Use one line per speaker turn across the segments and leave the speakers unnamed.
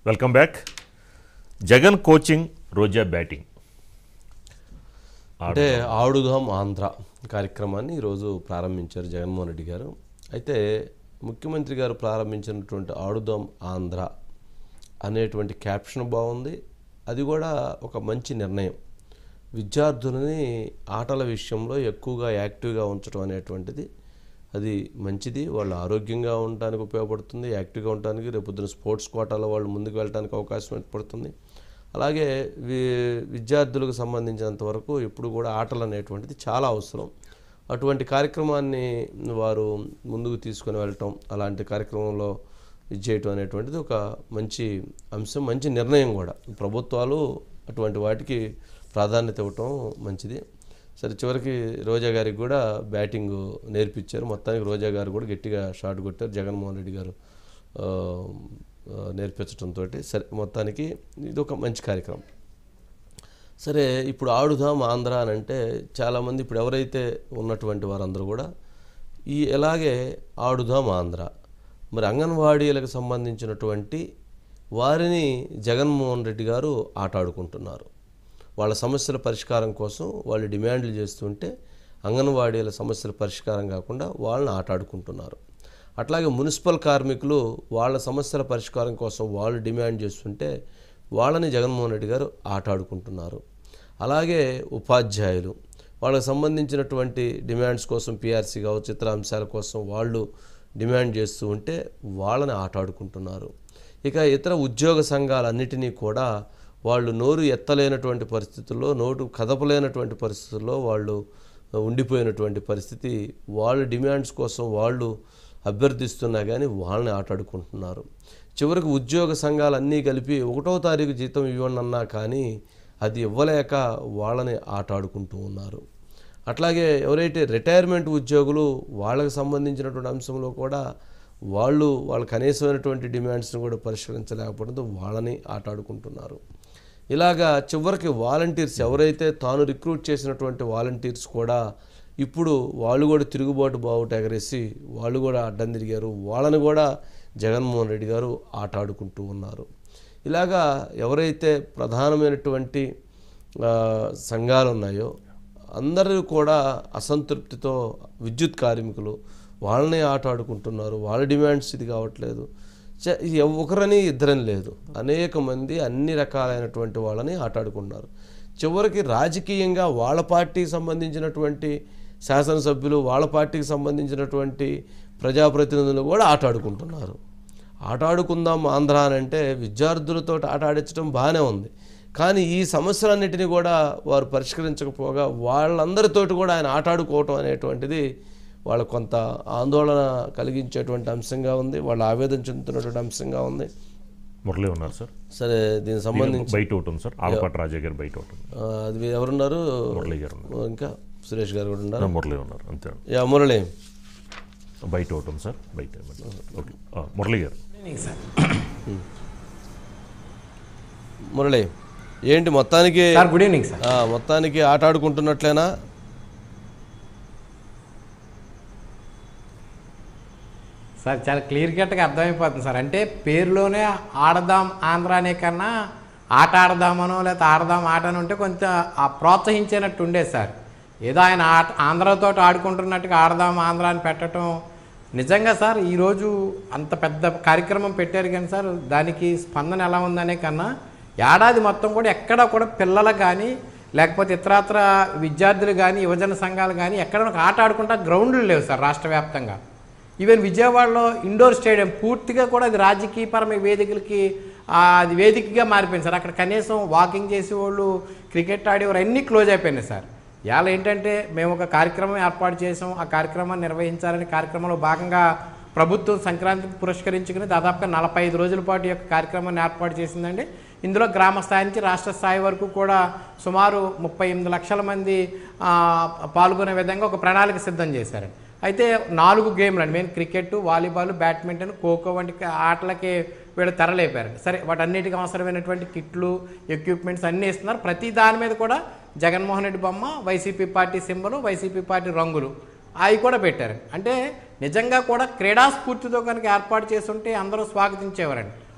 Welcome back. Jagan coaching, Roja batting.
అంటే ఆడుదాం ఆంధ్ర కార్యక్రమాన్ని ఈరోజు ప్రారంభించారు జగన్మోహన్ రెడ్డి గారు. అయితే ముఖ్యమంత్రి గారు ప్రారంభించినటువంటి ఆడుదాం ఆంధ్ర అనేటువంటి క్యాప్షన్ బాగుంది. అది కూడా ఒక మంచి నిర్ణయం. విద్యార్థులని ఆటల విషయంలో ఎక్కువగా యాక్టివ్గా ఉంచడం అనేటువంటిది అది మంచిది. వాళ్ళు ఆరోగ్యంగా ఉండడానికి ఉపయోగపడుతుంది, యాక్టివ్గా ఉండడానికి, రేపొద్దున స్పోర్ట్స్ కోటాలో వాళ్ళు ముందుకు వెళ్ళడానికి అవకాశం ఏర్పడుతుంది. అలాగే విద్యార్థులకు సంబంధించినంత వరకు ఎప్పుడు కూడా ఆటలు అనేటువంటిది చాలా అవసరం. అటువంటి కార్యక్రమాన్ని వారు ముందుకు తీసుకొని వెళ్ళటం, అలాంటి కార్యక్రమంలో ఇది చేయటం అనేటువంటిది ఒక మంచి అంశం, మంచి నిర్ణయం కూడా. ప్రభుత్వాలు అటువంటి వాటికి ప్రాధాన్యత ఇవ్వటం మంచిది. సరే, చివరికి రోజా గారికి కూడా బ్యాటింగ్ నేర్పించారు. మొత్తానికి రోజా గారు కూడా గట్టిగా షాట్ కొట్టారు జగన్మోహన్ రెడ్డి గారు నేర్పించడంతో. సరే, మొత్తానికి ఇది ఒక మంచి కార్యక్రమం. సరే, ఇప్పుడు ఆడుదాం ఆంధ్ర అని అంటే చాలామంది ఇప్పుడు ఎవరైతే ఉన్నటువంటి వారందరూ కూడా ఎలాగే ఆడుదాం ఆంధ్ర, మరి అంగన్వాడీలకు సంబంధించినటువంటి వారిని జగన్మోహన్ రెడ్డి గారు ఆటాడుకుంటున్నారు. వాళ్ళ సమస్యల పరిష్కారం కోసం వాళ్ళు డిమాండ్లు చేస్తుంటే అంగన్వాడీల సమస్యల పరిష్కారం కాకుండా వాళ్ళని ఆటాడుకుంటున్నారు. అట్లాగే మున్సిపల్ కార్మికులు వాళ్ళ సమస్యల పరిష్కారం కోసం వాళ్ళు డిమాండ్ చేస్తుంటే వాళ్ళని జగన్మోహన్ రెడ్డి గారు ఆటాడుకుంటున్నారు. అలాగే ఉపాధ్యాయులు వాళ్ళకి సంబంధించినటువంటి డిమాండ్స్ కోసం పిఆర్సీ కావచ్చు, ఇతర అంశాల కోసం వాళ్ళు డిమాండ్ చేస్తూ ఉంటే వాళ్ళని ఆటాడుకుంటున్నారు. ఇక ఇతర ఉద్యోగ సంఘాలన్నిటినీ కూడా వాళ్ళు నోరు ఎత్తలేనటువంటి పరిస్థితుల్లో, నోటు కదపలేనటువంటి పరిస్థితుల్లో వాళ్ళు ఉండిపోయినటువంటి పరిస్థితి. వాళ్ళ డిమాండ్స్ కోసం వాళ్ళు అభ్యర్థిస్తున్నా కానీ వాళ్ళని ఆటాడుకుంటున్నారు. చివరికి ఉద్యోగ సంఘాలన్నీ కలిపి 1వ తారీఖు జీతం ఇవ్వండి అన్నా కానీ అది ఇవ్వలేక వాళ్ళని ఆటాడుకుంటూ ఉన్నారు. అట్లాగే ఎవరైతే రిటైర్మెంట్ ఉద్యోగులు వాళ్ళకి సంబంధించినటువంటి అంశంలో కూడా వాళ్ళ కనీసమైనటువంటి డిమాండ్స్ని కూడా పరిష్కరించలేకపోవడంతో వాళ్ళని ఆటాడుకుంటున్నారు. ఇలాగా చివరికి వాలంటీర్స్ ఎవరైతే తాను రిక్రూట్ చేసినటువంటి వాలంటీర్స్ కూడా ఇప్పుడు వాళ్ళు కూడా తిరుగుబాటు బావుట ఎగరేసి వాళ్ళు కూడా అడ్డం తిరిగారు. వాళ్ళని కూడా జగన్మోహన్ రెడ్డి గారు ఆటాడుకుంటూ ఉన్నారు. ఇలాగా ఎవరైతే ప్రధానమైనటువంటి సంఘాలు ఉన్నాయో అందరూ కూడా అసంతృప్తితో విద్యుత్ కార్మికులు వాళ్ళని ఆటాడుకుంటున్నారు. వాళ్ళ డిమాండ్స్ ఇది కావట్లేదు. ఒకరని ఇద్దరని లేదు, అనేక మంది అన్ని రకాలైనటువంటి వాళ్ళని ఆటాడుకుంటున్నారు. చివరికి రాజకీయంగా వాళ్ళ పార్టీకి సంబంధించినటువంటి శాసనసభ్యులు, వాళ్ళ పార్టీకి సంబంధించినటువంటి ప్రజాప్రతినిధులు కూడా ఆటాడుకుంటున్నారు. ఆటాడుకుందాం ఆంధ్ర అని అంటే విద్యార్థులతో ఆటాడించడం బాగానే ఉంది, కానీ ఈ సమస్యలన్నిటినీ కూడా వారు పరిష్కరించకపోగా వాళ్ళందరితోటి కూడా ఆయన ఆటాడుకోవటం అనేటువంటిది వాళ్ళకు కొంత ఆందోళన కలిగించేటువంటి అంశంగా ఉంది, వాళ్ళ ఆవేదన చెందుతున్నటువంటి అంశంగా ఉంది.
మురళి ఉన్నారు సార్.
సరే, దీనికి సంబంధించి
బయట ఉంటుంది సార్, ఆలపాటి రాజా గారు బయట ఉంటుంది.
అది ఎవరున్నారు?
మురళి గారు,
ఇంకా సురేష్ గారు కూడా ఉన్నారు.
మురళి ఉన్నారు అంతే.
మురళి
బయట ఉంటుంది సార్, బయట. ఓకే, మురళి గారు.
మురళి ఏంటి మొత్తానికి?
Good evening sir.
మొత్తానికి ఆటాడుకుంటున్నట్లేనా?
సార్ చాలా క్లియర్ కట్గా అర్థమైపోతుంది సార్. అంటే పేరులోనే ఆడదాం ఆంధ్ర అనే కన్నా ఆట ఆడదామనో లేకపోతే ఆడదాం ఆట అని ఉంటే కొంచెం ప్రోత్సహించేనట్టు ఉండేది సార్. ఏదో ఆయన ఆంధ్రతో ఆడుకుంటున్నట్టుగా ఆడదాం ఆంధ్ర అని పెట్టడం నిజంగా సార్ ఈరోజు అంత పెద్ద కార్యక్రమం పెట్టారు కానీ సార్ దానికి స్పందన ఎలా ఉందనే కన్నా ఏడాది మొత్తం కూడా ఎక్కడ కూడా పిల్లలకు కానీ లేకపోతే ఇతరత్ర విద్యార్థులు కానీ యువజన సంఘాలు కానీ ఎక్కడ ఆట ఆడుకుంటా గ్రౌండ్లు లేవు సార్ రాష్ట్ర వ్యాప్తంగా. ఈవెన్ విజయవాడలో ఇండోర్ స్టేడియం పూర్తిగా కూడా అది రాజకీయపరమైన వేదికలకి అది వేదికగా మారిపోయింది సార్. అక్కడ కనీసం వాకింగ్ చేసేవాళ్ళు, క్రికెట్ ఆడేవారు అన్నీ క్లోజ్ అయిపోయినాయి సార్. ఇవాళ ఏంటంటే మేము ఒక కార్యక్రమం ఏర్పాటు చేసాం, ఆ కార్యక్రమాన్ని నిర్వహించాలని కార్యక్రమంలో భాగంగా ప్రభుత్వం సంక్రాంతికి పురస్కరించుకుని దాదాపుగా 45 రోజుల పాటు ఈ యొక్క కార్యక్రమాన్ని ఏర్పాటు చేసిందండి. ఇందులో గ్రామ స్థాయి నుంచి రాష్ట్ర స్థాయి వరకు కూడా సుమారు 38 లక్షల మంది పాల్గొనే విధంగా ఒక ప్రణాళిక సిద్ధం చేశారండి. అయితే 4 గేమ్లు అండి, main cricket, volleyball, badminton, kho kho వంటి ఆటలకి వీళ్ళు తెరలేపారండి. సరే, వాటన్నిటికీ అవసరమైనటువంటి కిట్లు, ఎక్విప్మెంట్స్ అన్నీ ఇస్తున్నారు. ప్రతి దాని మీద కూడా జగన్మోహన్ రెడ్డి బొమ్మ, YCP party symbol, YCP party రంగులు అవి కూడా పెట్టారండి. అంటే నిజంగా కూడా క్రీడా స్ఫూర్తితో కనుక ఏర్పాటు చేస్తుంటే అందరూ స్వాగతించేవారండి.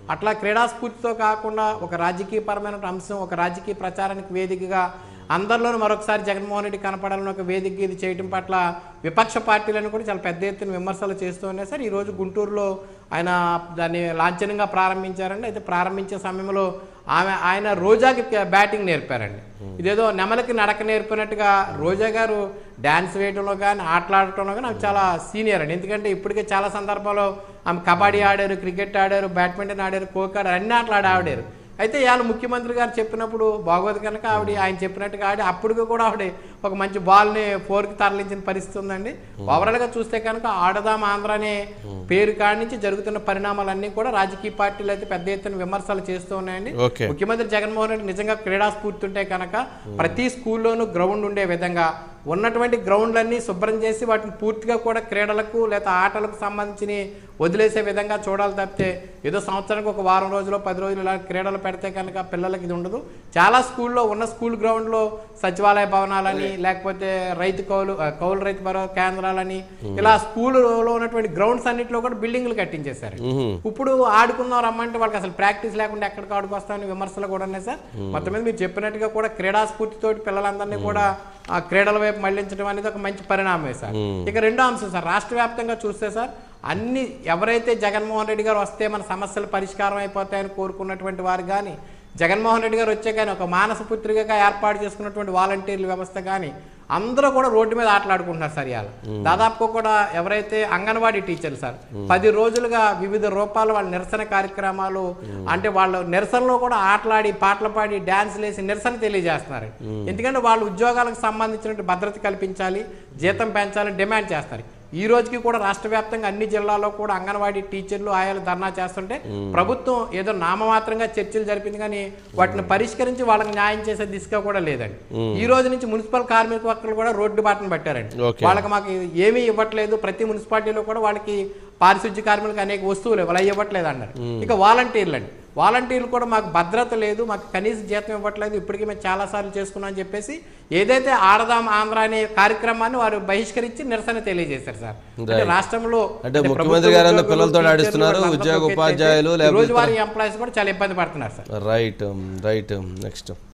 అట్లా క్రీడా స్ఫూర్తితో కాకుండా ఒక రాజకీయపరమైన అంశం, ఒక రాజకీయ ప్రచారానికి వేదికగా అందరిలోనూ మరొకసారి జగన్మోహన్ రెడ్డి కనపడాలని ఒక వేదిక ఇది చేయడం పట్ల విపక్ష పార్టీలను కూడా చాలా పెద్ద ఎత్తున విమర్శలు చేస్తూ ఉన్నాయి సార్. ఈరోజు గుంటూరులో ఆయన దాన్ని లాంఛనంగా ప్రారంభించారండి. అయితే ప్రారంభించే సమయంలో ఆయన రోజాకి బ్యాటింగ్ నేర్పారండి. ఇదేదో నెమలకి నడక నేర్పినట్టుగా రోజా గారు డ్యాన్స్ వేయడంలో కానీ ఆటలాడటంలో కానీ ఆమె చాలా సీనియర్ అండి. ఎందుకంటే ఇప్పటికే చాలా సందర్భాల్లో ఆమె కబడ్డీ ఆడారు, క్రికెట్ ఆడారు, బ్యాడ్మింటన్ ఆడారు, ఖోఖో ఆడారు, అన్ని ఆటలు ఆడారు. అయితే ఇవాళ ముఖ్యమంత్రి గారు చెప్పినప్పుడు బాగోదు కనుక ఆయన చెప్పినట్టుగా అప్పటికి కూడా ఒక మంచి బాల్ని 4కి తరలించిన పరిస్థితి ఉందండి. ఓవరాల్గా చూస్తే కనుక ఆడదాం ఆంధ్ర అనే పేరు కాడి నుంచి జరుగుతున్న పరిణామాలన్నీ కూడా రాజకీయ పార్టీలు అయితే పెద్ద ఎత్తున విమర్శలు చేస్తూ ఉన్నాయండి. ముఖ్యమంత్రి జగన్మోహన్ రెడ్డి నిజంగా క్రీడా స్ఫూర్తి ఉంటే కనుక ప్రతి స్కూల్లోనూ గ్రౌండ్ ఉండే విధంగా ఉన్నటువంటి గ్రౌండ్లన్నీ శుభ్రం చేసి వాటిని పూర్తిగా కూడా క్రీడలకు లేదా ఆటలకు సంబంధించి వదిలేసే విధంగా చూడాలి తప్పితే ఏదో సంవత్సరానికి ఒక వారం రోజులు 10 రోజులు ఇలా క్రీడలు పెడితే కనుక పిల్లలకి ఇది ఉండదు. చాలా స్కూల్లో ఉన్న స్కూల్ గ్రౌండ్లో సచివాలయ భవనాలని లేకపోతే కౌలు రైతు భరోసా కేంద్రాలని ఇలా స్కూల్లో ఉన్నటువంటి గ్రౌండ్స్ అన్నింటిలో కూడా బిల్డింగ్లు కట్టించేశారు. ఇప్పుడు ఆడుకుందాం రమ్మంటే వాళ్ళకి అసలు ప్రాక్టీస్ లేకుండా ఎక్కడికి ఆడుకొస్తామని విమర్శలు కూడా ఉన్నాయి సార్. మొత్తం మీద మీరు చెప్పినట్టుగా కూడా క్రీడా స్ఫూర్తితోటి పిల్లలందరినీ కూడా ఆ క్రీడల వైపు మళ్లించడం అనేది ఒక మంచి పరిణామమే సార్. ఇక రెండో అంశం సార్, రాష్ట్ర వ్యాప్తంగా చూస్తే సార్ అన్ని ఎవరైతే జగన్మోహన్ రెడ్డి గారు వస్తే మన సమస్యలు పరిష్కారం అయిపోతాయని కోరుకున్నటువంటి వారు కానీ జగన్మోహన్ రెడ్డి గారు వచ్చే కానీ ఒక మానస పుత్రికగా ఏర్పాటు చేసుకున్నటువంటి వాలంటీర్ల వ్యవస్థ కానీ అందరూ కూడా రోడ్డు మీద ఆటలాడుకుంటున్నారు సార్. ఇవాళ దాదాపు కూడా ఎవరైతే అంగన్వాడీ టీచర్లు సార్ 10 రోజులుగా వివిధ రూపాలు వాళ్ళ నిరసన కార్యక్రమాలు అంటే వాళ్ళ నిరసనలో కూడా ఆటలాడి పాటలు పాడి డ్యాన్సులు వేసి నిరసన తెలియజేస్తున్నారు. ఎందుకంటే వాళ్ళు ఉద్యోగాలకు సంబంధించిన భద్రత కల్పించాలి, జీతం పెంచాలని డిమాండ్ చేస్తారు. ఈ రోజుకి కూడా రాష్ట్ర వ్యాప్తంగా అన్ని జిల్లాల్లో కూడా అంగన్వాడీ టీచర్లు ఆయాలు ధర్నా చేస్తుంటే ప్రభుత్వం ఏదో నామమాత్రంగా చర్చలు జరిపింది కానీ వాటిని పరిష్కరించి వాళ్ళకి న్యాయం చేసే దిశగా కూడా లేదండి. ఈ రోజు నుంచి మున్సిపల్ కార్మిక వర్కర్లు కూడా రోడ్డు బాటను పట్టారండి. వాళ్ళకి మాకు ఏమీ ఇవ్వట్లేదు, ప్రతి మున్సిపాలిటీలో కూడా వాళ్ళకి పారిశుద్ధ్య కార్మికులకు అనేక వస్తువులు అలా ఇవ్వట్లేదు అన్నారు. ఇక వాలంటీర్లు కూడా మాకు భద్రత లేదు, మాకు కనీస జీతం ఇవ్వట్లేదు, ఇప్పటికీ మేము చాలాసార్లు చేసుకున్నాం అని చెప్పేసి ఏదైతే ఆడదాం ఆంధ్ర అనే కార్యక్రమాన్ని వారు బహిష్కరించి నిరసన తెలియజేశారు సార్. అంటే రాష్ట్రంలో
ముఖ్యమంత్రి గారు పిల్లలతో ఆడిస్తున్నారు, ఉద్యోగ ఉపాధ్యాయులు
రోజువారీ ఎంప్లాయీస్ కూడా చాలా ఇబ్బంది పడుతున్నారు సార్.
Right next